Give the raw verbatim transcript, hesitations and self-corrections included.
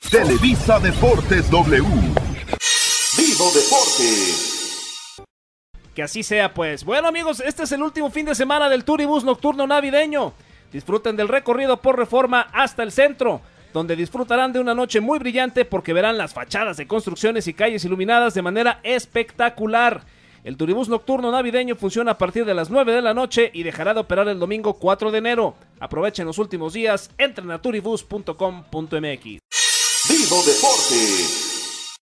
Televisa Deportes W. Vivo Deportes. Que así sea, pues. Bueno, amigos, este es el último fin de semana del Turibús Nocturno Navideño. Disfruten del recorrido por Reforma hasta el centro, donde disfrutarán de una noche muy brillante porque verán las fachadas de construcciones y calles iluminadas de manera espectacular. El Turibús Nocturno Navideño funciona a partir de las nueve de la noche y dejará de operar el domingo cuatro de enero. Aprovechen los últimos días, entren a turibus punto com punto m x. Vivo Deportes.